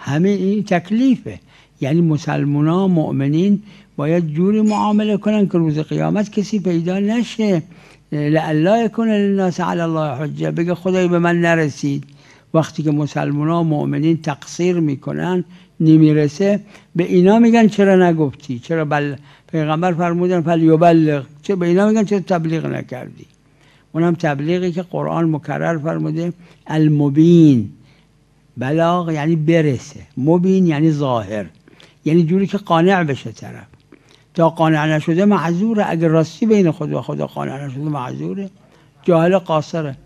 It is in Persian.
همه این تکلیفه. یعنی مسلمانان مؤمنین باید جوری معامله کنن که روز قیامت کسی پیدا نشه لئلا یکون للناس علی الله حجه، بگه خدای به من نرسید. وقتی که مسلمانان مؤمنین تقصیر میکنن نمیرسه، به اینا میگن چرا نگفتی، چرا پیغمبر فرمودن فلیبلغ، چرا به اینا میگن چرا تبلیغ نکردی. اونم تبلیغی که قرآن مکرر فرموده المبین، بلاغ یعنی برسه، مبین یعنی ظاهر، یعنی جوری که قانع بشه طرف. تا قانع نشده معذوره، اگر راستی بین خود و خدا قانع نشده معذوره، جاهل قاصره.